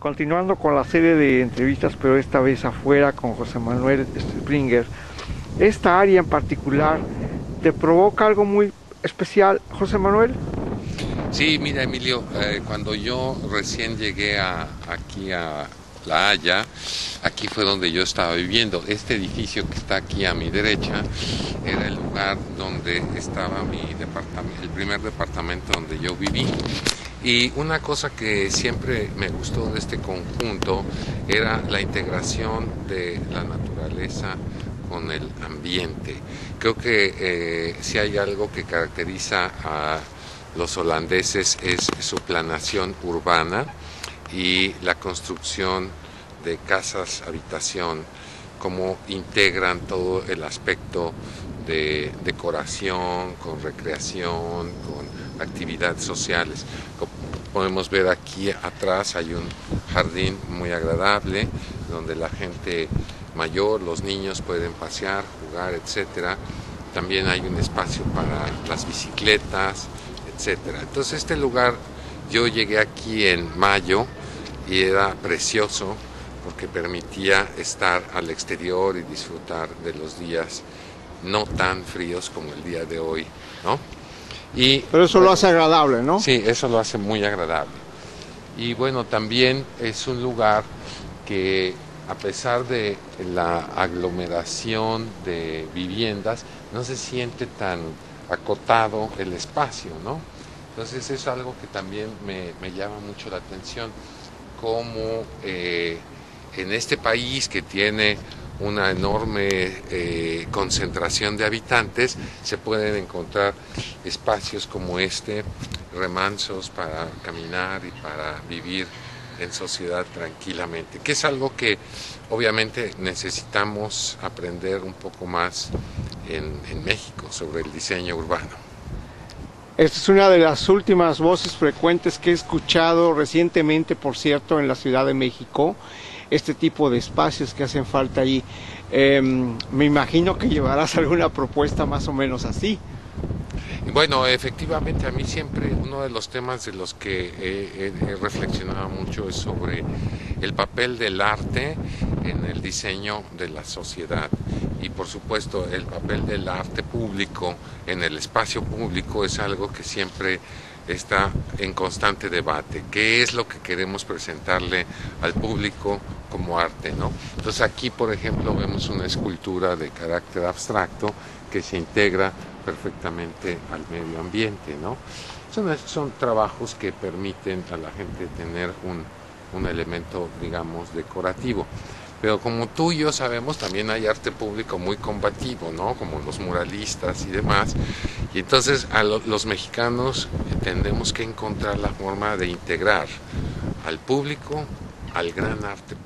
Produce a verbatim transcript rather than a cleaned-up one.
continuando con la serie de entrevistas, pero esta vez afuera con José Manuel Springer, esta área en particular, ¿te provoca algo muy especial, José Manuel? Sí, mira, Emilio, eh, cuando yo recién llegué a, aquí a La Haya, aquí fue donde yo estaba viviendo. Este edificio que está aquí a mi derecha era el lugar donde estaba mi departamento, el primer departamento donde yo viví. Y una cosa que siempre me gustó de este conjunto era la integración de la naturaleza con el ambiente. Creo que eh, si hay algo que caracteriza a los holandeses es su planación urbana y la construcción de casas habitación, cómo integran todo el aspecto de decoración, con recreación, con actividades sociales. Como podemos ver aquí atrás hay un jardín muy agradable donde la gente mayor, los niños pueden pasear, jugar, etcétera. También hay un espacio para las bicicletas, etcétera. Entonces este lugar, yo llegué aquí en mayo y era precioso porque permitía estar al exterior y disfrutar de los días no tan fríos como el día de hoy, ¿no? Y, Pero eso bueno, lo hace agradable, ¿no? Sí, eso lo hace muy agradable. Y bueno, también es un lugar que, a pesar de la aglomeración de viviendas, no se siente tan acotado el espacio, ¿no? Entonces es algo que también me, me llama mucho la atención, cómo eh, en este país que tiene una enorme eh, concentración de habitantes, se pueden encontrar espacios como este, remansos para caminar y para vivir en sociedad tranquilamente, que es algo que obviamente necesitamos aprender un poco más en, en México sobre el diseño urbano. Esta es una de las últimas voces frecuentes que he escuchado recientemente, por cierto, en la Ciudad de México, este tipo de espacios que hacen falta allí. Eh, me imagino que llevarás alguna propuesta más o menos así. Bueno, efectivamente, a mí siempre uno de los temas de los que he, he, he reflexionado mucho es sobre el papel del arte en el diseño de la sociedad y, por supuesto, el papel del arte público en el espacio público es algo que siempre está en constante debate. ¿Qué es lo que queremos presentarle al público como arte, ¿no? Entonces aquí, por ejemplo, vemos una escultura de carácter abstracto que se integra perfectamente al medio ambiente, ¿no? Son, son trabajos que permiten a la gente tener un, un elemento, digamos, decorativo. Pero como tú y yo sabemos, también hay arte público muy combativo, ¿no? Como los muralistas y demás. Y entonces a lo, los mexicanos tenemos que encontrar la forma de integrar al público al gran arte